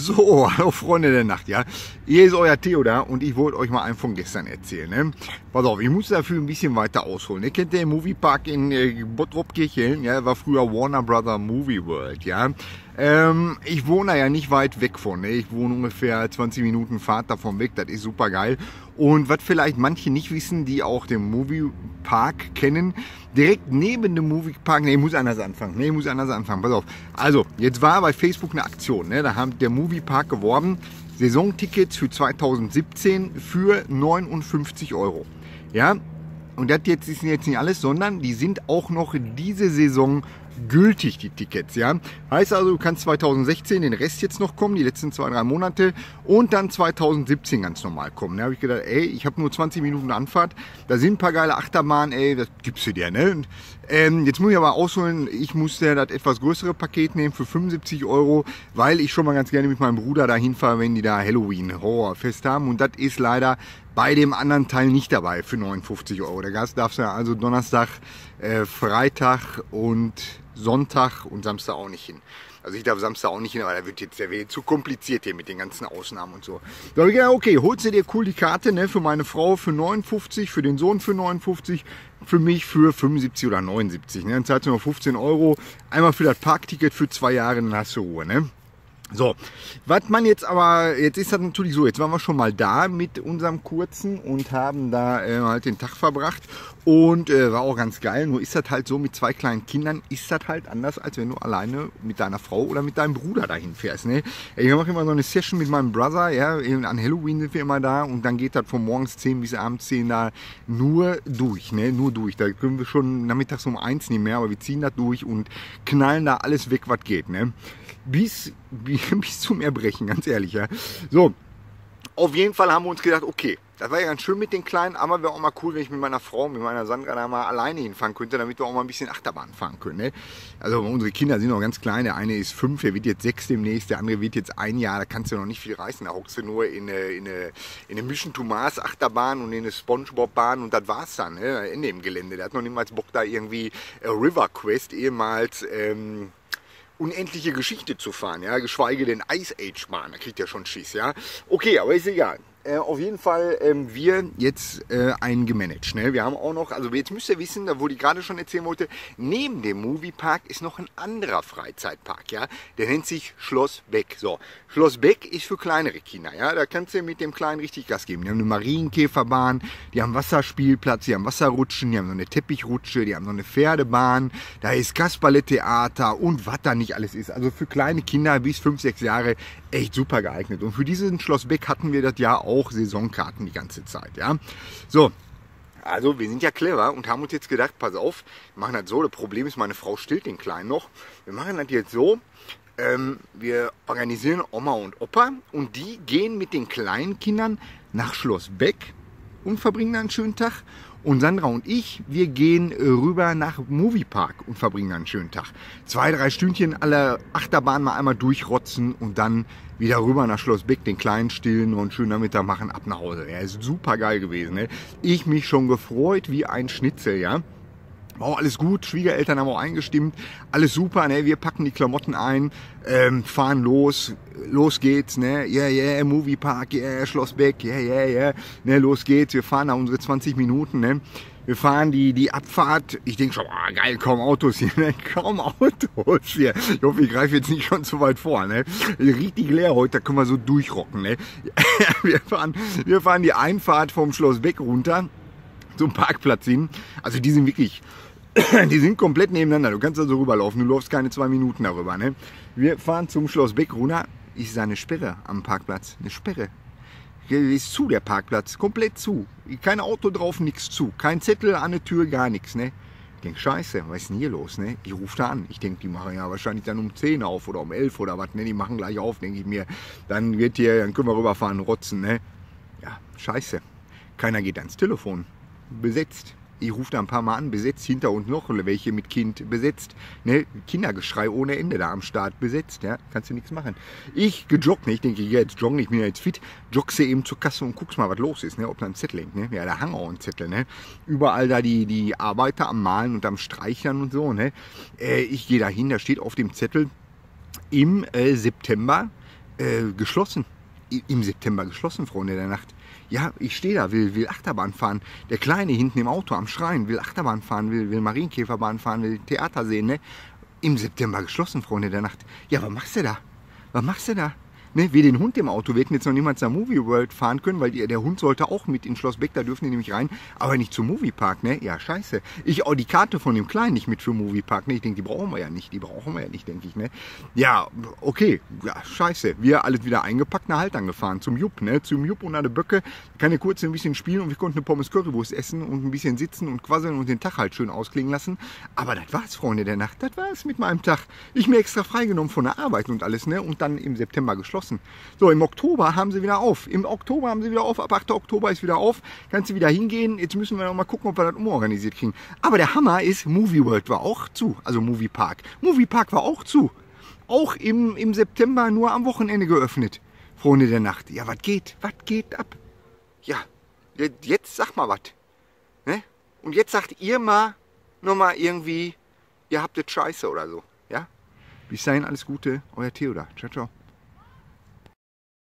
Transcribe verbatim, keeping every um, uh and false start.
So, hallo Freunde der Nacht, ja. Hier ist euer Theo da und ich wollte euch mal einen von gestern erzählen. Ne? Pass auf, ich muss dafür ein bisschen weiter ausholen. Ihr kennt den Moviepark in äh, Bottrop-Kirchhellen, ja, war früher Warner Brother Movie World, ja. Ähm, ich wohne da ja nicht weit weg von, ne? Ich wohne ungefähr zwanzig Minuten Fahrt davon weg, das ist super geil. Und was vielleicht manche nicht wissen, die auch den Moviepark kennen, direkt neben dem Moviepark, ne, ich muss anders anfangen, ne, ich muss anders anfangen, pass auf. Also, jetzt war bei Facebook eine Aktion, ne, da haben der Moviepark geworben, Saisontickets für zweitausendsiebzehn für neunundfünfzig Euro, ja. Und das jetzt ist jetzt nicht alles, sondern die sind auch noch diese Saison gültig, die Tickets, ja. Heißt also, du kannst zweitausendsechzehn den Rest jetzt noch kommen, die letzten zwei, drei Monate und dann zweitausendsiebzehn ganz normal kommen. Da habe ich gedacht, ey, ich habe nur zwanzig Minuten Anfahrt, da sind ein paar geile Achterbahnen, ey, das gibst du dir, ne. Und, ähm, jetzt muss ich aber ausholen, ich musste das etwas größere Paket nehmen für fünfundsiebzig Euro, weil ich schon mal ganz gerne mit meinem Bruder dahin fahre, wenn die da Halloween Horrorfest haben, und das ist leider bei dem anderen Teil nicht dabei für neunundfünfzig Euro. Der Gast darf ja also Donnerstag, äh, Freitag und Sonntag und Samstag auch nicht hin. Also ich darf Samstag auch nicht hin, aber da wird jetzt, der wird zu kompliziert hier mit den ganzen Ausnahmen und so. Da habe ich gedacht, okay, holst du dir cool die Karte, ne, für meine Frau für neunundfünfzig, für den Sohn für neunundfünfzig, für mich für fünfundsiebzig oder neunundsiebzig. Ne? Dann zahlst du noch fünfzehn Euro, einmal für das Parkticket für zwei Jahre, dann hast du Ruhe, ne? So, was man jetzt aber, jetzt ist das natürlich so, jetzt waren wir schon mal da mit unserem Kurzen und haben da äh, halt den Tag verbracht und äh, war auch ganz geil. Nur ist das halt so, mit zwei kleinen Kindern ist das halt anders, als wenn du alleine mit deiner Frau oder mit deinem Bruder dahin fährst. Ne? Ich mache immer so eine Session mit meinem Brother, ja, an Halloween sind wir immer da und dann geht das von morgens zehn bis abends zehn da nur durch, ne? Nur durch. Da können wir schon nachmittags um eins nicht mehr, aber wir ziehen das durch und knallen da alles weg, was geht, ne? Bis, bis zum Erbrechen, ganz ehrlich, ja. So, auf jeden Fall haben wir uns gedacht, okay, das war ja ganz schön mit den Kleinen, aber wäre auch mal cool, wenn ich mit meiner Frau, mit meiner Sandra da mal alleine hinfahren könnte, damit wir auch mal ein bisschen Achterbahn fahren können, ne? Also unsere Kinder sind noch ganz klein, der eine ist fünf, der wird jetzt sechs demnächst, der andere wird jetzt ein Jahr, da kannst du noch nicht viel reißen, da hockst du nur in eine, in eine, in eine Mission Thomas Achterbahn und in eine Spongebob Bahn und das war's dann, ne? Ende im Gelände, der hat noch niemals Bock da irgendwie äh, River Quest, ehemals, ähm, unendliche Geschichte zu fahren, ja, geschweige denn Ice Age Bahn, da kriegt er schon Schiss, ja. Okay, aber ist egal. Äh, auf jeden Fall ähm, wir jetzt äh, einen gemanagt. Ne? Wir haben auch noch, also jetzt müsst ihr wissen, da wo ich gerade schon erzählen wollte, neben dem Moviepark ist noch ein anderer Freizeitpark, ja. Der nennt sich Schloss Beck. So, Schloss Beck ist für kleinere Kinder, ja. Da kannst du mit dem Kleinen richtig Gas geben. Die haben eine Marienkäferbahn, die haben Wasserspielplatz, die haben Wasserrutschen, die haben so eine Teppichrutsche, die haben so eine Pferdebahn, da ist Kasperle-Theater und was da nicht alles ist. Also für kleine Kinder bis fünf, sechs Jahre echt super geeignet. Und für diesen Schloss Beck hatten wir das Jahr auch Saisonkarten die ganze Zeit, ja. So, also wir sind ja clever und haben uns jetzt gedacht, pass auf, wir machen das so, das Problem ist, meine Frau stillt den Kleinen noch. Wir machen das jetzt so, ähm, wir organisieren Oma und Opa und die gehen mit den kleinen Kindern nach Schloss Beck und verbringen einen schönen Tag. Und Sandra und ich, wir gehen rüber nach Moviepark und verbringen einen schönen Tag. Zwei, drei Stündchen alle Achterbahnen mal einmal durchrotzen und dann wieder rüber nach Schloss Beck, den Kleinen stillen und einen schönen Nachmittag machen, ab nach Hause. Ja, ist super geil gewesen. Ne? Ich mich schon gefreut wie ein Schnitzel, ja. War auch alles gut, Schwiegereltern haben auch eingestimmt, alles super, ne? Wir packen die Klamotten ein, ähm, fahren los, los geht's, ne, yeah, yeah, Moviepark, yeah, Schloss Beck, yeah, yeah, yeah, ne, los geht's, wir fahren da unsere zwanzig Minuten, ne, wir fahren die, die Abfahrt, ich denke schon, ah, geil, kaum Autos hier, ne, kaum Autos hier, ich hoffe, ich greife jetzt nicht schon zu weit vor, ne, richtig leer heute, da können wir so durchrocken, ne, wir fahren, wir fahren die Einfahrt vom Schloss Beck runter, zum Parkplatz hin, also die sind wirklich, die sind komplett nebeneinander, du kannst da so rüberlaufen, du läufst keine zwei Minuten darüber, ne? Wir fahren zum Schloss Beck runter, ist da eine Sperre am Parkplatz, eine Sperre. Ist zu, der Parkplatz, komplett zu, kein Auto drauf, nichts zu, kein Zettel an der Tür, gar nichts, ne? Ich denke, scheiße, was ist denn hier los, ne? Ich rufe da an, ich denke, die machen ja wahrscheinlich dann um zehn auf oder um elf oder was, ne? Die machen gleich auf, denke ich mir, dann wird hier, dann können wir rüberfahren, rotzen, ne? Ja, scheiße, keiner geht ans Telefon, besetzt. Ich rufe da ein paar Mal an, besetzt, hinter uns noch welche mit Kind besetzt. Ne? Kindergeschrei ohne Ende da am Start besetzt. Ja? Kannst du nichts machen. Ich gejoggt, ne? Ich denke, ich gehe jetzt joggen, ich bin ja jetzt fit. Joggst du eben zur Kasse und guckst mal, was los ist. Ne? Ob da ein Zettel hängt. Ne? Ja, da hang auch ein Zettel. Ne? Überall da die, die Arbeiter am Malen und am Streichern und so. Ne? Äh, ich gehe da hin, da steht auf dem Zettel im äh, September Äh, geschlossen. I- Im September geschlossen, Freunde der Nacht. Ja, ich stehe da, will, will Achterbahn fahren. Der Kleine hinten im Auto am Schreien will Achterbahn fahren, will, will Marienkäferbahn fahren, will Theater sehen, ne? Im September geschlossen, Freunde der Nacht. Ja, was machst du da? Was machst du da? Ne, wir den Hund im Auto, wir hätten jetzt noch niemals nach Movie World fahren können, weil die, der Hund sollte auch mit in Schloss Beck, da dürfen die nämlich rein, aber nicht zum Moviepark, ne? Ja, scheiße. Ich auch die Karte von dem Kleinen nicht mit für Moviepark, ne? Ich denke, die brauchen wir ja nicht, die brauchen wir ja nicht, denke ich, ne? Ja, okay, ja, scheiße. Wir alles wieder eingepackt, nach Halt angefahren, zum Jupp, ne? Zum Jupp und an der Böcke, kann ja kurz ein bisschen spielen und wir konnten eine Pommes Currywurst essen und ein bisschen sitzen und quasseln und den Tag halt schön ausklingen lassen. Aber das war's, Freunde der Nacht, das war's mit meinem Tag. Ich mir extra freigenommen von der Arbeit und alles, ne? Und dann im September geschlossen. So, im Oktober haben sie wieder auf. Im Oktober haben sie wieder auf. Ab achter Oktober ist wieder auf. Kannst du wieder hingehen. Jetzt müssen wir noch mal gucken, ob wir das umorganisiert kriegen. Aber der Hammer ist, Movie World war auch zu. Also Movie Park. Movie Park war auch zu. Auch im, im September nur am Wochenende geöffnet. Freunde der Nacht. Ja, was geht? Was geht ab? Ja, jetzt sag mal was. Ne? Und jetzt sagt ihr mal noch mal irgendwie, ihr habt das scheiße oder so. Ja? Bis dahin alles Gute. Euer Theodor. Ciao, ciao.